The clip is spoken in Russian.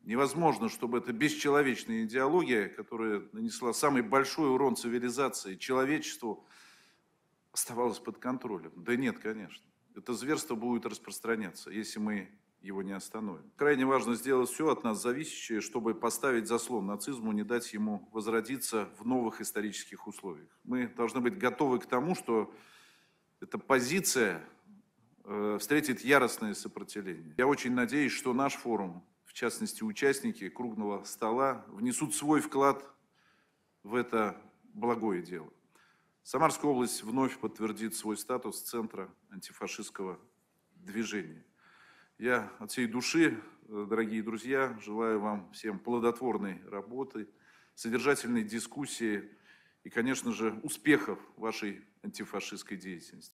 Невозможно, чтобы эта бесчеловечная идеология, которая нанесла самый большой урон цивилизации, человечеству, оставалась под контролем. Да нет, конечно. Это зверство будет распространяться, если мы его не остановим. Крайне важно сделать все от нас зависящее, чтобы поставить заслон нацизму, не дать ему возродиться в новых исторических условиях. Мы должны быть готовы к тому, что эта позиция встретит яростное сопротивление. Я очень надеюсь, что наш форум, в частности участники круглого стола, внесут свой вклад в это благое дело. Самарская область вновь подтвердит свой статус центра антифашистского движения. Я от всей души, дорогие друзья, желаю вам всем плодотворной работы, содержательной дискуссии и, конечно же, успехов в вашей антифашистской деятельности.